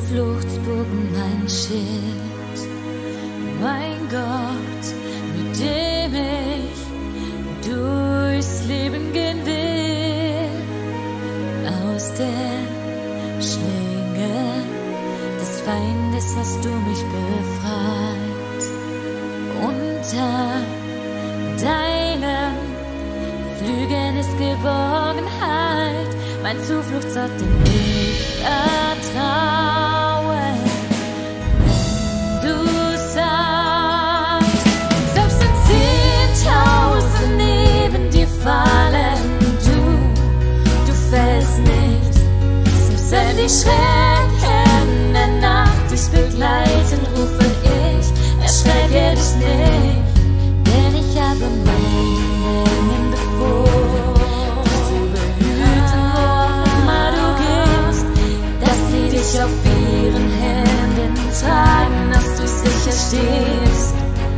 Zufluchtsburg und mein Schild, mein Gott, mit dem ich durchs Leben gehen will. Aus der Schlinge des Feindes hast du mich befreit. Unter deinen Flügeln ist Geborgenheit, mein Zufluchtsort, dem ich vertraue. Wenn du sagst, selbst wenn 10.000 neben dir fallen, du fällst nicht. Selbst wenn die Schrecken der Nacht dich begleiten, rufe ich, erschrecke dich nicht. Denn ich habe meinen Engeln befohlen, dich zu behüten, wo auch immer du gehst, dass sie dich auf ihren Händen tragen, dass du sicher stehst.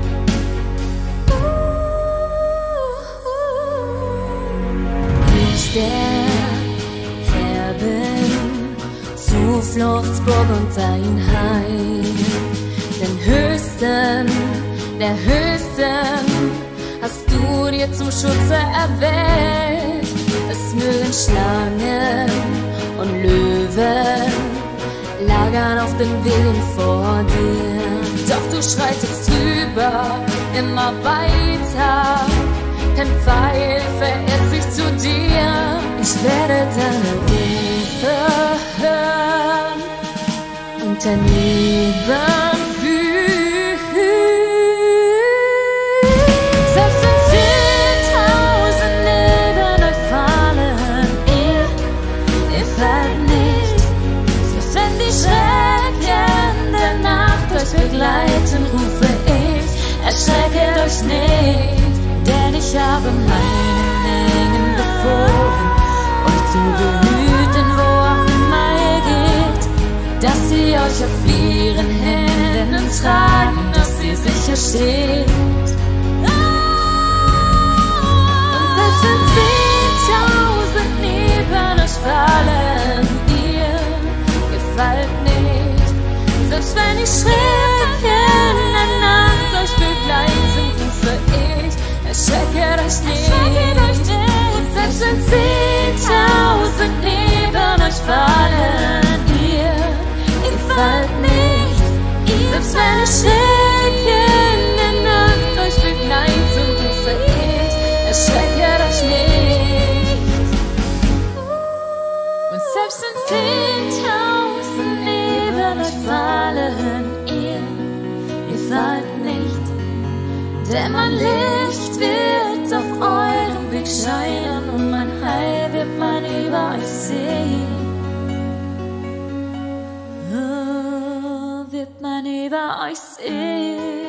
Ich der Herr bin, Zufluchtsburg und dein Heil, der Höchsten hast du dir zum Schutze erwählt. Es mögen Schlangen und Löwen lagern auf den Wegen vor dir, doch du schreitest drüber, immer weiter. Kein Pfeil verirrt sich zu dir. Ich werde deine Rufe hören und dein Leben fühlen. Selbst wenn 10.000 neben euch fallen, ihr fallt nicht. Selbst wenn die Schrecken der Nacht euch begleiten, rufe ich, erschrecket euch nicht. Denn ich habe meinen Engeln befohlen, euch zu behüten, wo auch immer ihr geht, dass sie euch auf ihren Händen tragen, dass sie sicher steht. Und selbst wenn 10.000 neben euch fallen, ihr fallt nicht. Selbst wenn die Schrecken der Nacht euch begleiten, rufe ich, erschrecket euch nicht. Und selbst wenn 10.000 neben euch fallen, ihr fallt nicht. Selbst wenn die Schrecken der Nacht euch begleiten, rufe ich, erschrecket euch nicht. Und selbst wenn 10.000 neben euch fallen, ihr fallt nicht. Denn mein Licht wird auf eurem Weg scheinen und mein Heil wird man über euch sehen. Oh, wird man über euch sehen.